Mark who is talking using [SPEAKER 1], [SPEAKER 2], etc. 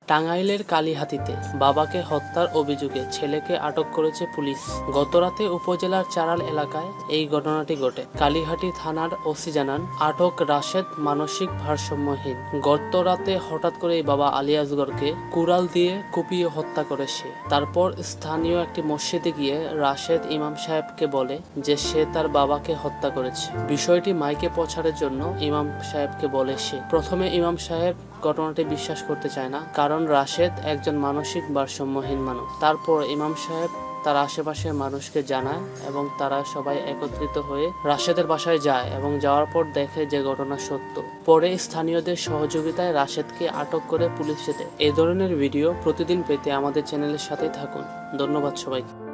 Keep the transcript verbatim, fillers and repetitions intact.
[SPEAKER 1] টাঙ্গাইলের কালিহাতীতে বাবাকে হত্যার অভিযোগে ছেলেকে আটক করেছে পুলিশ। গতরাতে উপজেলার চারাল এলাকায় এই ঘটনাটি ঘটে। কালিহাতী থানার ওসি জানান, আটক রাশেদ মানসিক ভারসাম্যহীন। গতরাতে হঠাৎ করে বাবা আলী আসগরকে কুড়াল দিয়ে কুপিয়ে হত্যা করে সে। তারপর স্থানীয় একটি মসজিদে গিয়ে রাশেদ ইমাম সাহেবকে বলে যে সে তার বাবাকে হত্যা করেছে। বিষয়টি মাইকে প্রচারের জন্য ইমাম সাহেবকে বলে সে। প্রথমে ইমাম সাহেব ঘটনাটি বিশ্বাস করতে চায় না, কারণ রাশেদ একজন মানসিক ভারসাম্যহীন মানুষ। তারপর ইমাম সাহেব তার আশেপাশের মানুষকে জানায় এবং তারা সবাই একত্রিত হয়ে রাশেদের বাসায় যায় এবং যাওয়ার পর দেখে যে ঘটনা সত্য। পরে স্থানীয়দের সহযোগিতায় রাশেদকে আটক করে পুলিশে দেয়। এই ধরনের ভিডিও প্রতিদিন পেতে আমাদের চ্যানেলের সাথেই থাকুন। ধন্যবাদ সবাইকে।